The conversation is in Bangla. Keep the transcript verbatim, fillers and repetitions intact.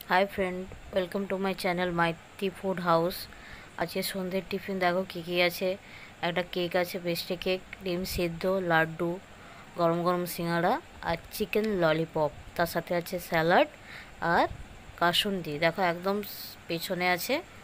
High friend, welcome to my channel Maiti food house. আজকে সন্ধ্যের টিফিন দেখো কী কী আছে। একটা কেক আছে, পেস্ট্রি কেক, ডিম সিদ্ধ, লাড্ডু, গরম গরম সিঙ্গাড়া আর চিকেন ললিপপ। তার সাথে আছে স্যালাড আর কাসুন্দি। দেখো একদম পেছনে আছে